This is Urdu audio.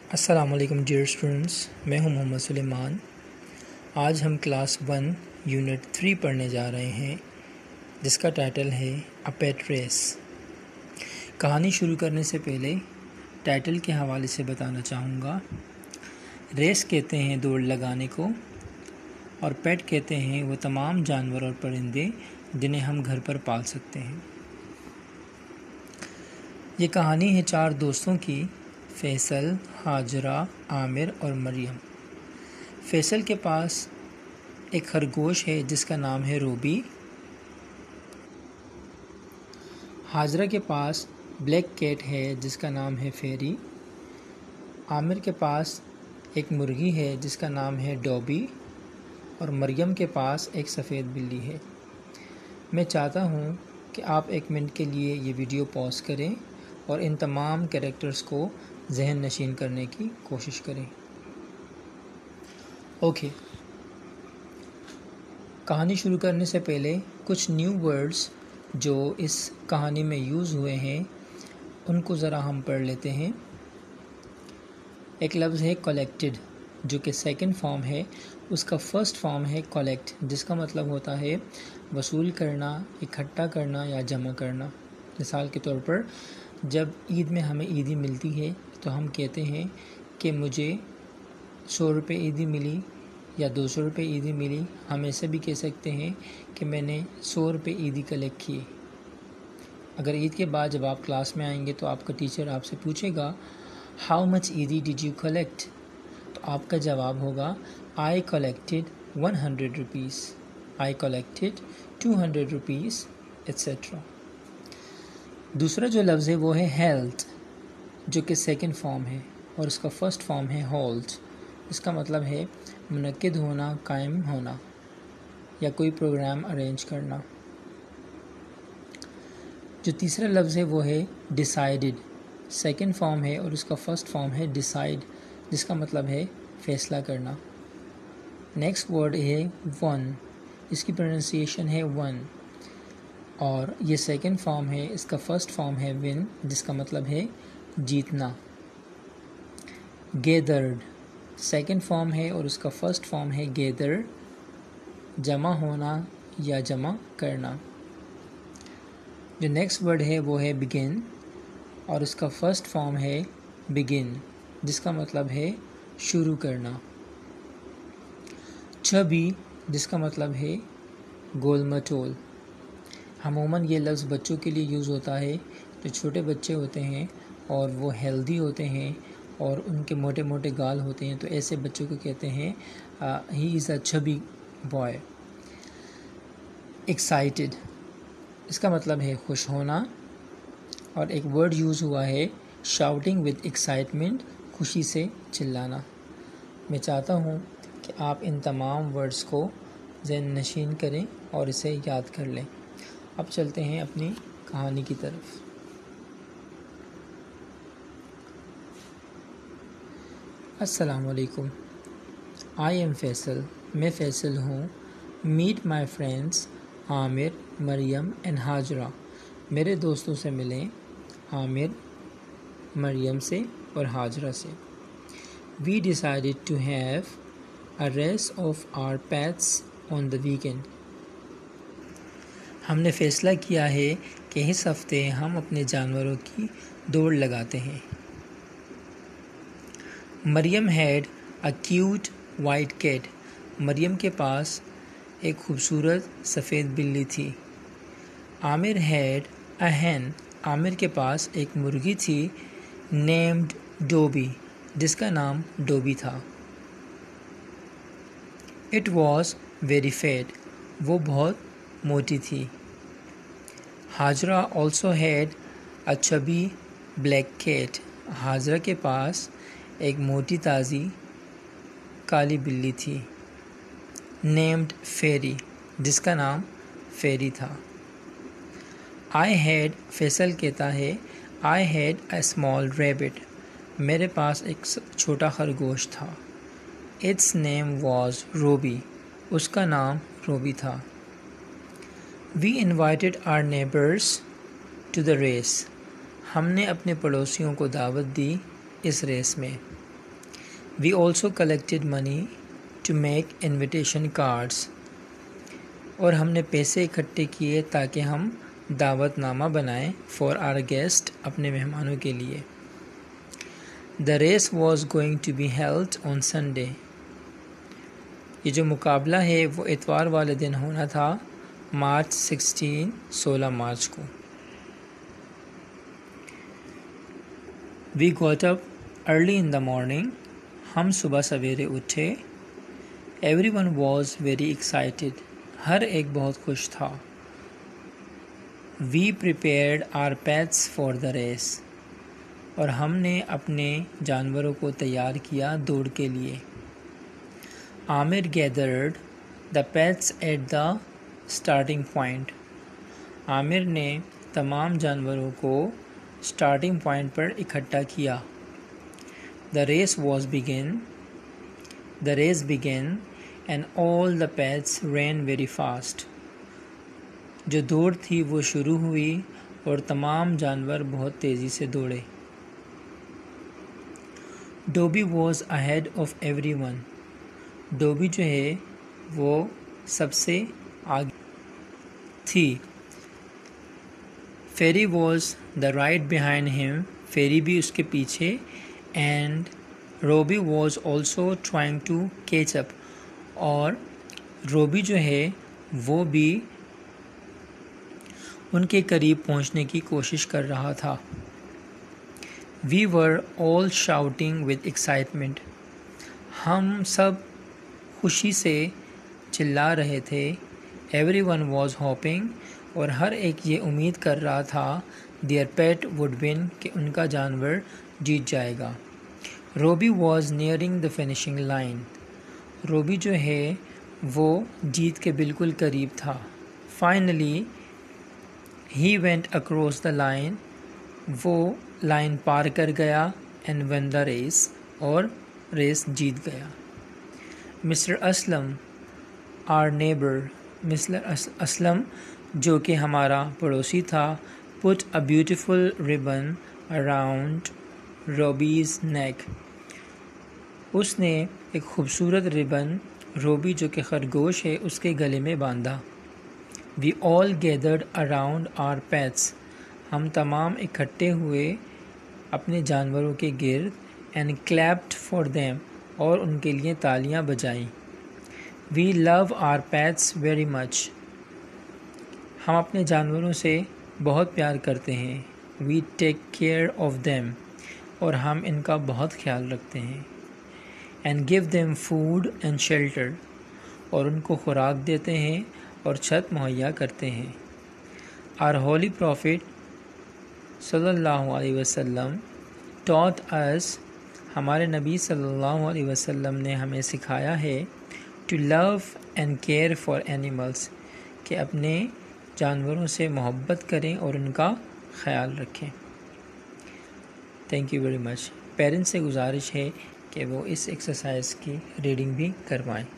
السلام علیکم ڈیئر اسٹوڈنٹس، میں ہوں محمد سلیمان۔ آج ہم کلاس 1 یونٹ 3 پڑھنے جا رہے ہیں جس کا ٹائٹل ہے اے پیٹ ریس۔ کہانی شروع کرنے سے پہلے ٹائٹل کے حوالے سے بتانا چاہوں گا۔ ریس کہتے ہیں دوڑ لگانے کو، اور پیٹ کہتے ہیں وہ تمام جانور اور پرندے جنہیں ہم گھر پر پال سکتے ہیں۔ یہ کہانی ہے 4 دوستوں کی، فیصل، ہاجرہ، عامر اور مریم۔ فیصل کے پاس ایک خرگوش ہے جس کا نام ہے روبی۔ ہاجرہ کے پاس بلیک کیٹ ہے جس کا نام ہے فیری۔ عامر کے پاس ایک مرغی ہے جس کا نام ہے ڈوبی، اور مریم کے پاس ایک سفید بلی ہے۔ میں چاہتا ہوں کہ آپ 1 منٹ کے لیے یہ ویڈیو پاز کریں اور ان تمام کریکٹرز کو ذہن نشین کرنے کی کوشش کریں۔ اوکے، کہانی شروع کرنے سے پہلے کچھ نیو ورڈز جو اس کہانی میں یوز ہوئے ہیں ان کو ذرا ہم پڑھ لیتے ہیں۔ ایک لفظ ہے کلیکٹڈ، جو کہ سیکنڈ فارم ہے، اس کا فرسٹ فارم ہے کلیکٹ، جس کا مطلب ہوتا ہے وصول کرنا، اکٹھا کرنا یا جمع کرنا۔ مثال کے طور پر جب عید میں ہمیں عیدی ملتی ہے تو ہم کہتے ہیں کہ مجھے 100 روپے عیدی ملی یا 200 روپے عیدی ملی۔ ہم ایسے بھی کہہ سکتے ہیں کہ میں نے 100 روپے عیدی کلیکٹ کیے۔ اگر عید کے بعد جب آپ کلاس میں آئیں گے تو آپ کا ٹیچر آپ سے پوچھے گا ہاؤ مچ عیدی ڈیڈ یو کلیکٹ، تو آپ کا جواب ہوگا I collected 100 rupees, I collected 200 rupees etcetera. دوسرا جو لفظ ہے وہ ہے ہیلتھ، جو کہ سیکنڈ فارم ہے، اور اس کا فرسٹ فارم ہے ہولڈ۔ اس کا مطلب ہے منعقد ہونا، قائم ہونا یا کوئی پروگرام ارینج کرنا۔ جو تیسرا لفظ ہے وہ ہے ڈیسائیڈڈ، سیکنڈ فارم ہے اور اس کا فرسٹ فارم ہے ڈیسائیڈ، جس کا مطلب ہے فیصلہ کرنا۔ نیکسٹ ورڈ ہے ون، اس کی پروننسیشن ہے ون، اور یہ سیکنڈ فارم ہے، اس کا فرسٹ فارم ہے ون، جس کا مطلب ہے جیتنا۔ گیدرڈ، سیکنڈ فارم ہے اور اس کا فرسٹ فارم ہے گیدر، جمع ہونا یا جمع کرنا۔ جو نیکسٹ ورڈ ہے وہ ہے بگن، اور اس کا فرسٹ فارم ہے بگن، جس کا مطلب ہے شروع کرنا۔ چبی، جس کا مطلب ہے گول مٹول۔ عموماً یہ لفظ بچوں کے لیے یوز ہوتا ہے جو چھوٹے بچے ہوتے ہیں اور وہ ہیلدی ہوتے ہیں اور ان کے موٹے موٹے گال ہوتے ہیں، تو ایسے بچوں کو کہتے ہیں ہی از اے چبی بوائے۔ ایکسائٹڈ، اس کا مطلب ہے خوش ہونا، اور ایک ورڈ یوز ہوا ہے شاؤٹنگ ود ایکسائٹمنٹ، خوشی سے چلانا۔ میں چاہتا ہوں کہ آپ ان تمام ورڈز کو ذہن نشین کریں اور اسے یاد کر لیں۔ اب چلتے ہیں اپنی کہانی کی طرف۔ السلام علیکم، آئی ایم فیصل، میں فیصل ہوں۔ Meet my friends Aamir, Maryam and Hajra, میرے دوستوں سے ملیں، عامر، مریم سے اور ہاجرہ سے۔ We decided to have a race of our pets on the weekend, ہم نے فیصلہ کیا ہے کہ اس ہفتے ہم اپنے جانوروں کی دوڑ لگاتے ہیں۔ Maryam had a cute white cat, Maryam کے پاس ایک خوبصورت سفید بلی تھی۔ عامر ہیڈ اے ہین، عامر کے پاس ایک مرغی تھی، نیمڈ ڈوبی، جس کا نام ڈوبی تھا۔ اٹ واز ویری فیٹ، وہ بہت موٹی تھی۔ Hajra also had a chubby black cat, Hajra کے پاس ایک موٹی تازی کالی بلی تھی، نیمڈ فیری، جس کا نام فیری تھا۔ آئی ہیڈ، فیصل کہتا ہے I had a small rabbit, میرے پاس ایک چھوٹا خرگوش تھا۔ اٹس نیم واز روبی، اس کا نام روبی تھا۔ We invited our neighbours to the race, ہم نے اپنے پڑوسیوں کو دعوت دی اس ریس میں۔ We also collected money to make invitation cards. اور ہم نے پیسے اکٹھے کیے تاکہ ہم دعوت نامہ بنائیں for our guest اپنے مہمانوں کے لیے. The race was going to be held on Sunday. یہ جو مقابلہ ہے وہ اتوار والے دن ہونا تھا مارچ 16 مارچ کو. We got up early in the morning. ہم صبح سویرے اٹھے. Everyone was very excited. ہر ایک بہت خوش تھا. We prepared our pets for the race. اور ہم نے اپنے جانوروں کو تیار کیا دوڑ کے لیے. عامر gathered the pets at the starting point. عامر نے تمام جانوروں کو اسٹارٹنگ پوائنٹ پر اکٹھا کیا. The race began and all the pets ran very fast. جو دوڑ تھی وہ شروع ہوئی اور تمام جانور بہت تیزی سے دوڑے. ڈوبی was ahead of everyone. ڈوبی جو ہے وہ سب سے آگے تھی. Fairy was the right behind him. Fairy بھی اس کے پیچھے. And Ruby was also trying to catch up. اور روبی جو ہے وہ بھی ان کے قریب پہنچنے کی کوشش کر رہا تھا. We were all shouting with excitement. ہم سب خوشی سے چلا رہے تھے. Everyone was hoping. اور ہر ایک یہ امید کر رہا تھا their pet would win کہ ان کا جانور جیت جائے گا. Ruby was nearing the finishing line. Ruby جو ہے وہ جیت کے بالکل قریب تھا. Finally he went across the line. وہ لائن پار کر گیا and won the race. اور ریس جیت گیا. Mister Aslam our neighbor. Mister Aslam جو کہ ہمارا پڑوسی تھا put a beautiful ribbon around Robbie's neck. اس نے ایک خوبصورت ربن روبی جو کہ خرگوش ہے اس کے گلے میں باندھا. We all gathered around our pets. ہم تمام اکٹھے ہوئے اپنے جانوروں کے گرد and clapped for them. اور ان کے لیے تالیاں بجائیں. We love our pets very much. ہم اپنے جانوروں سے بہت پیار کرتے ہیں. We take care of them. اور ہم ان کا بہت خیال رکھتے ہیں. And give them food and shelter. اور ان کو خوراک دیتے ہیں اور چھت مہیا کرتے ہیں. Our holy prophet صلی اللہ علیہ وسلم taught us. ہمارے نبی صلی اللہ علیہ وسلم نے ہمیں سکھایا ہے to love and care for animals. کہ اپنے جانوروں سے محبت کریں اور ان کا خیال رکھیں. Thank you very much. Parents سے گزارش ہے کہ وہ اس ایکسرسائز کی ریڈنگ بھی کروائیں.